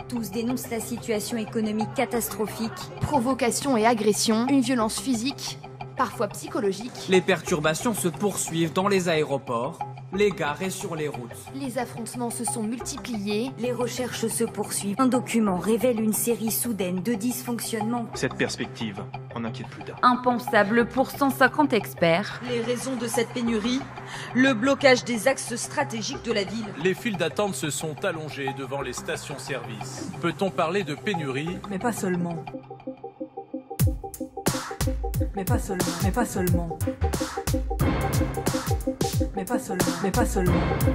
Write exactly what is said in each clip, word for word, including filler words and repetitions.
Tous dénoncent la situation économique catastrophique. Provocation et agression, une violence physique, parfois psychologique. Les perturbations se poursuivent dans les aéroports, les gares et sur les routes. Les affrontements se sont multipliés. Les recherches se poursuivent. Un document révèle une série soudaine de dysfonctionnements. Cette perspective en inquiète plus d'un. Impensable pour cent cinquante experts. Les raisons de cette pénurie, le blocage des axes stratégiques de la ville. Les files d'attente se sont allongées devant les stations-service. Peut-on parler de pénurie? Mais pas seulement. Mais pas seulement. Mais pas seulement. Mais pas seulement. Mais pas seulement.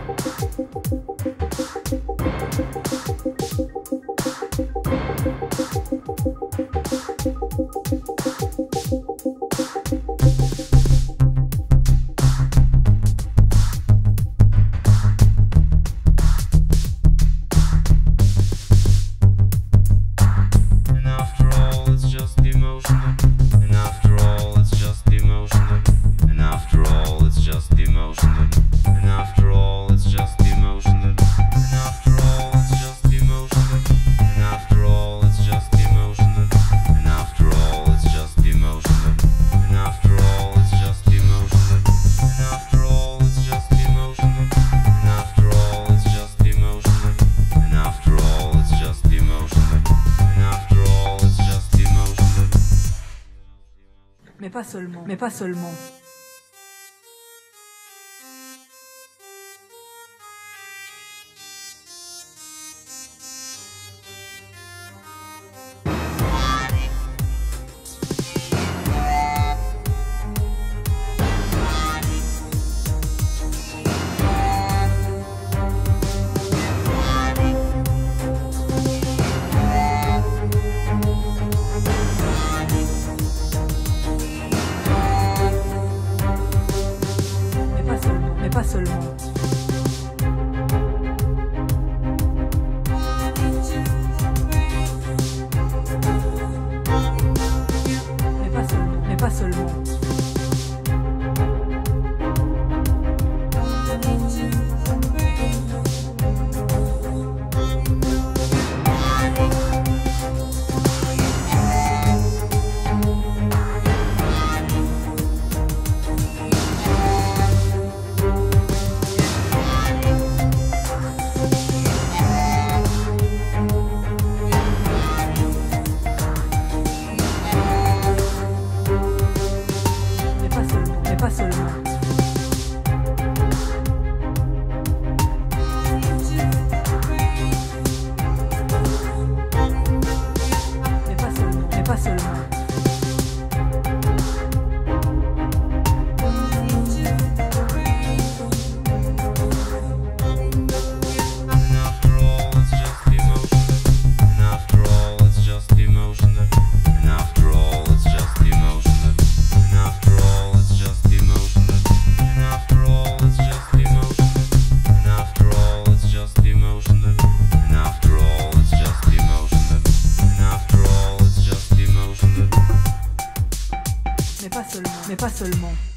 Mais pas seulement. Mais pas seulement. Mais pas seulement. Mais pas seulement. Mais pas seulement. Mais pas seulement. Mais pas seulement. Mais pas seulement. Mais pas seulement. Mais pas seulement.